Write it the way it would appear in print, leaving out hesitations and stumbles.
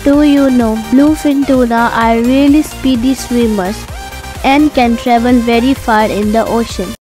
Do you know bluefin tuna are really speedy swimmers and can travel very far in the ocean?